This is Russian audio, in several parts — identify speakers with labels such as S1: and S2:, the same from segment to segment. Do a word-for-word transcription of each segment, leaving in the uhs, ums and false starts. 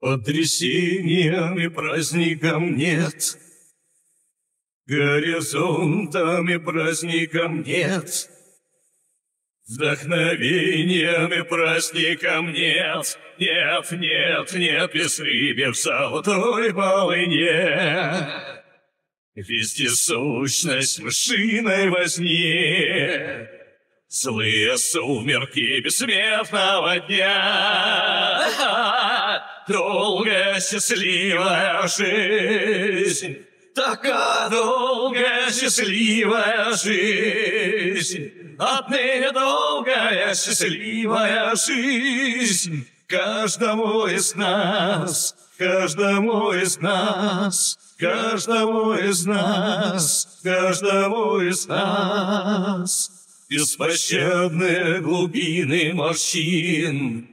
S1: Потрясениям и праздникам нет, горизонтам и праздникам нет, вдохновением и праздникам нет, нет, нет, нет, без рыбы в золотой волыне. Везде сущность мышиной возне, злые сумерки бессмертного дня. Долгая счастливая жизнь, такая долгая счастливая жизнь, отныне долгая счастливая жизнь каждому из нас, каждому из нас, каждому из нас, каждому из нас. Беспощадные глубины морщин,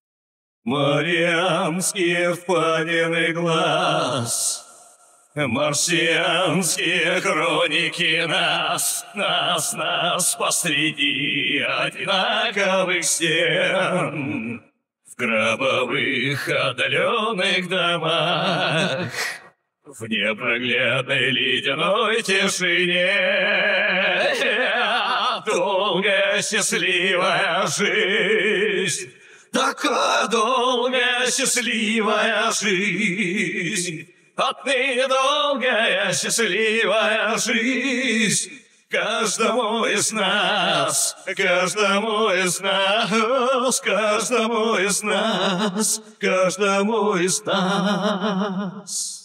S1: марианские впадины глаз, марсианские хроники нас, нас, нас посреди одинаковых стен, в гробовых отдаленных домах, в непроглядной ледяной тишине. Долгая счастливая жизнь, такая долгая счастливая жизнь, отныне долгая счастливая жизнь каждому из нас, каждому из нас, каждому из нас, каждому из нас.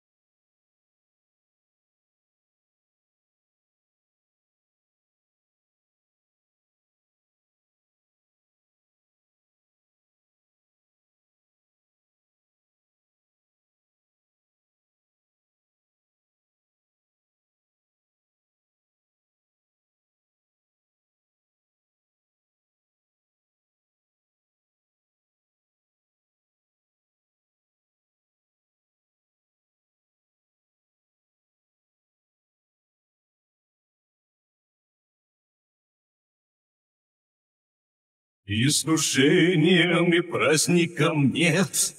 S1: Искушениям и праздникам нет,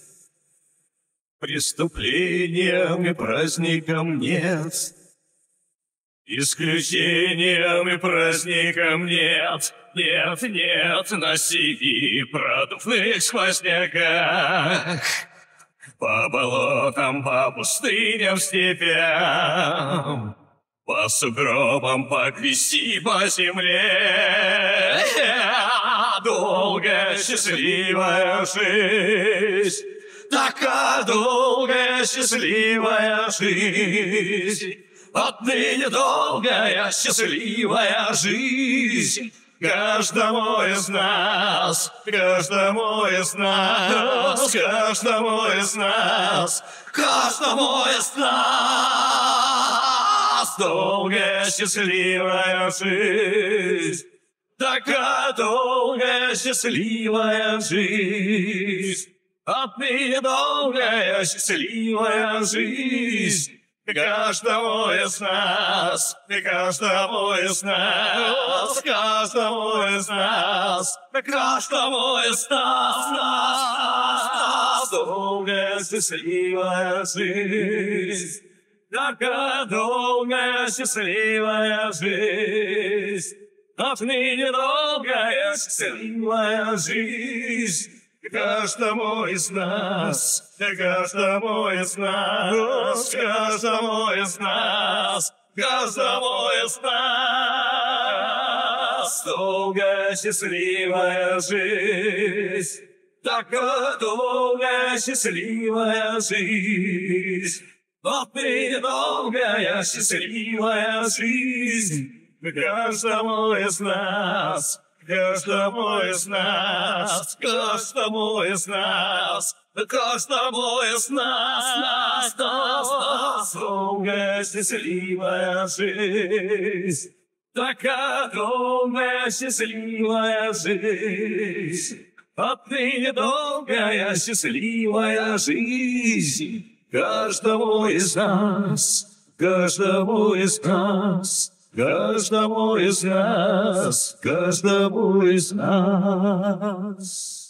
S1: преступлениям и праздникам нет, исключениям и праздникам нет, нет, нет, на сиви продувных сквозняках, по болотам, по пустыням, степям, по сугробам, по грязи, по земле. Долгая счастливая жизнь, такая долгая счастливая жизнь, отныне долгая счастливая жизнь каждому из нас, каждому из нас, каждому из нас, каждому из нас. Долгая счастливая жизнь, такая долгая счастливая жизнь, отныне долгая счастливая жизнь каждому из нас, каждому из нас, каждому из нас, каждому из нас, нас, долгая счастливая жизнь, такая долгая счастливая жизнь, отныне долгая счастливая жизнь каждому из нас, каждому из нас, каждому из нас, каждому из нас. Долгая счастливая жизнь, такая долгая счастливая жизнь, отныне долгая счастливая жизнь каждому из нас, каждому из нас, каждому из нас, каждому из нас, нас, нас, нас. Долгая счастливая жизнь, такая долгая счастливая жизнь, отныне долгая счастливая жизнь каждому из нас, каждому из нас, каждому из нас, каждому из нас.